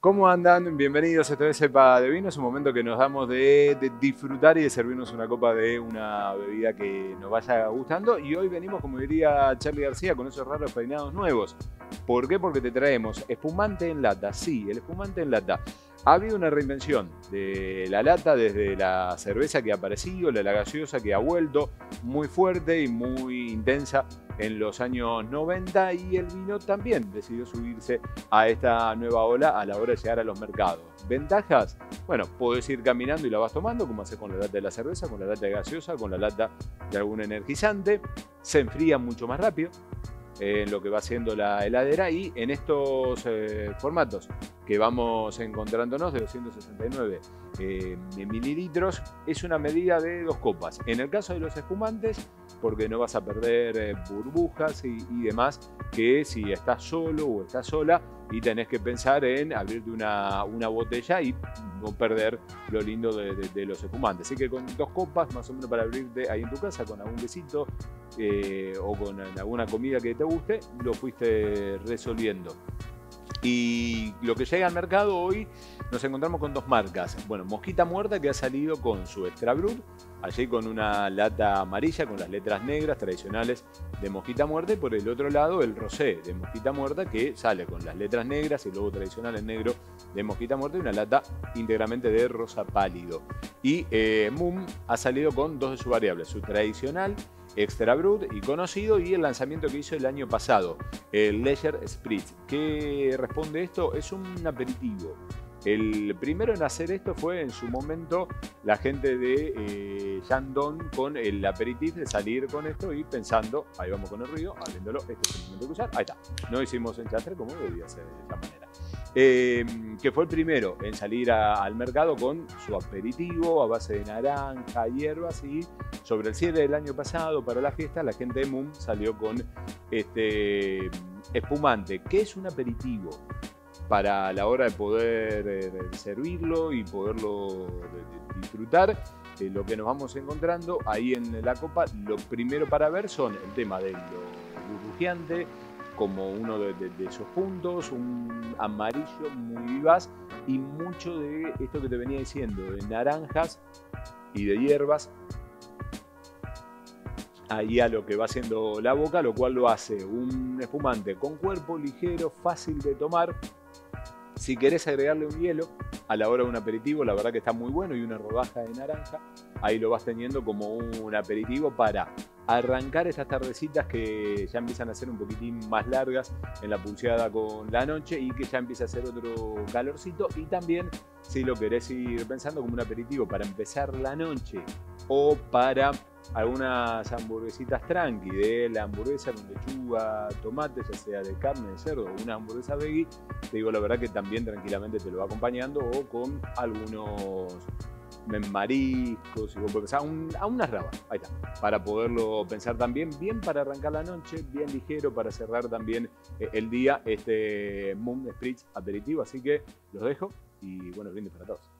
¿Cómo andan? Bienvenidos. Esto es Cepa de Vino. Es un momento que nos damos de disfrutar y de servirnos una copa de una bebida que nos vaya gustando. Y hoy venimos, como diría Charly García, con esos raros peinados nuevos. ¿Por qué? Porque te traemos espumante en lata. Sí, el espumante en lata. Ha habido una reinvención de la lata desde la cerveza que ha aparecido, la gaseosa que ha vuelto muy fuerte y muy intensa en los años 90, y el vino también decidió subirse a esta nueva ola a la hora de llegar a los mercados. ¿Ventajas? Bueno, puedes ir caminando y la vas tomando, como haces con la lata de la cerveza, con la lata de gaseosa, con la lata de algún energizante. Se enfría mucho más rápido en lo que va siendo la heladera, y en estos formatos que vamos encontrándonos de 269 mililitros, es una medida de 2 copas. En el caso de los espumantes, porque no vas a perder burbujas y demás, que si estás solo o estás sola y tenés que pensar en abrirte una botella y no perder lo lindo de los espumantes. Así que con 2 copas, más o menos, para abrirte ahí en tu casa con algún quesito o con alguna comida que te guste, lo fuiste resolviendo. Y lo que llega al mercado hoy, nos encontramos con 2 marcas. Bueno, Mosquita Muerta, que ha salido con su Extra Brut, allí con una lata amarilla con las letras negras tradicionales de Mosquita Muerta, y por el otro lado el Rosé de Mosquita Muerta, que sale con las letras negras y el logo tradicional en negro de Mosquita Muerta, y una lata íntegramente de rosa pálido. Y Mumm ha salido con 2 de sus variables, su tradicional Extra Brut y conocido, y el lanzamiento que hizo el año pasado, el Leisure Spritz. ¿Qué responde esto? Es un aperitivo. El primero en hacer esto fue en su momento la gente de Shandong con el aperitif, de salir con esto y pensando, ahí vamos con el ruido, abriéndolo, este es el momento de usar, ahí está. No hicimos enchastre como debía ser de esta manera. Que fue el primero en salir al mercado con su aperitivo a base de naranja, hierbas, y sobre el cierre del año pasado, para la fiesta, la gente de Mumm salió con este espumante, que es un aperitivo para la hora de poder servirlo y poderlo disfrutar. Lo que nos vamos encontrando ahí en la copa, lo primero para ver son el tema de lo burbujeante, como uno de esos puntos, un amarillo muy vivaz, y mucho de esto que te venía diciendo, de naranjas y de hierbas, ahí a lo que va haciendo la boca, lo cual lo hace un espumante con cuerpo ligero, fácil de tomar. Si querés agregarle un hielo a la hora de un aperitivo, la verdad que está muy bueno, y una rodaja de naranja, ahí lo vas teniendo como un aperitivo para arrancar estas tardecitas que ya empiezan a ser un poquitín más largas en la pulseada con la noche, y que ya empieza a hacer otro calorcito. Y también, si lo querés ir pensando como un aperitivo para empezar la noche, o para algunas hamburguesitas tranqui, de la hamburguesa con lechuga, tomate, ya sea de carne, de cerdo, o una hamburguesa veggie, te digo la verdad que también tranquilamente te lo va acompañando, o con algunos mariscos, y vos podés pensar a unas rabas, ahí está, para poderlo pensar también, bien para arrancar la noche, bien ligero para cerrar también el día, este Mumm Spritz aperitivo. Así que los dejo, y bueno, brindis para todos.